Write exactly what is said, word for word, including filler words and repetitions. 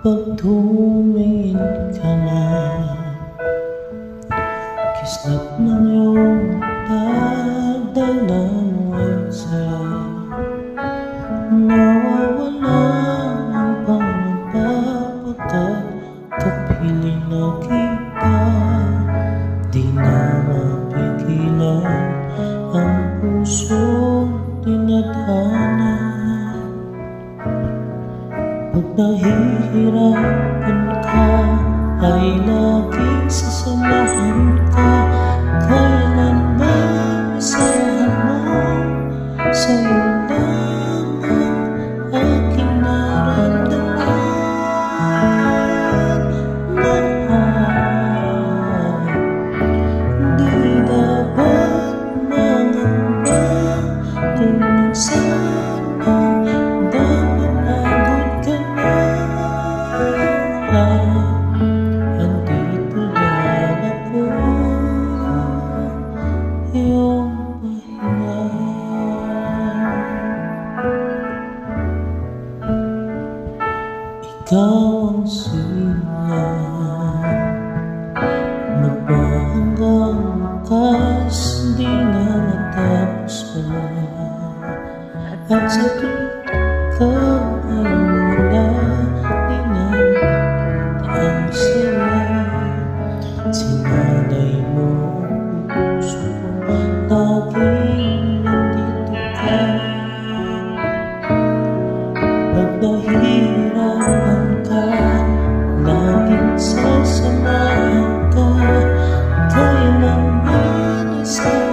Pag tumingin ka na, kislap ng iyong dagdala mo ay saya. Nawawala ang pangamba pagkat kapiling na kita. Di na mapigilan ang pusong tinadhana. Pag nahihirapan ka, ay laging sasamahan ka. Kailan ba'y masayahan mo? Sa'yo lang ang aking naramdaman. Mahal, di dapat mangamba kung minsan andito lang ako, iyong pahinga. Ikaw ang silang magpahanggang wakas, di na matapos pa. At sa tuwing ikaw ay wala, di na ang saya. Sinanay mo ang puso ko, laging nandito ka. Pag nahihirapan ka, laging sasamahan ka. Kailan ba'y nasa